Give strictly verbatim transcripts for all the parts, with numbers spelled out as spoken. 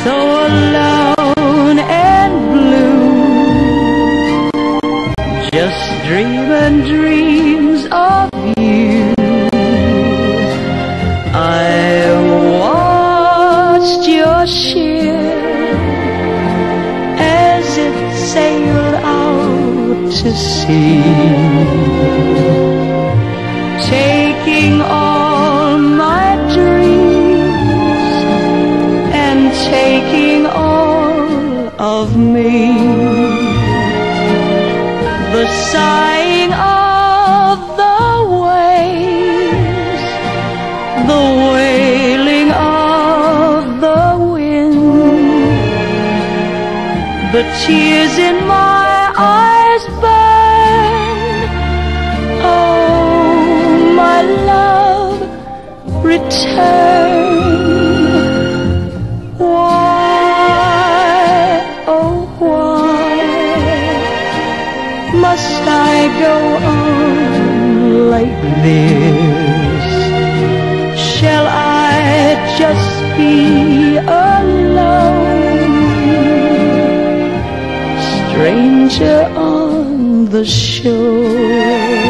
so alone and blue, just dreaming dreams of you. I watched your ship as it sailed out to sea, taking all my dreams and taking all of me. The sighing of the waves, the wailing of the wind, the tears in my eyes burn. Oh, my love, return. Why, oh why must I go on like this? Shall I just be alone, stranger on the shore?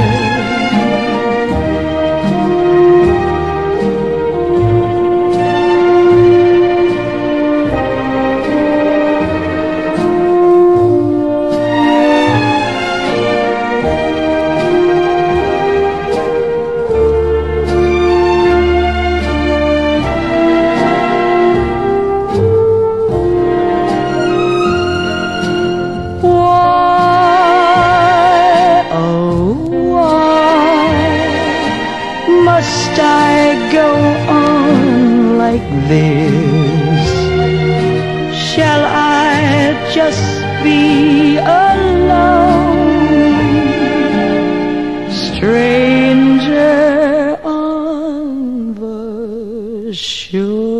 Must I go on like this? Shall I just be alone, stranger on the shore?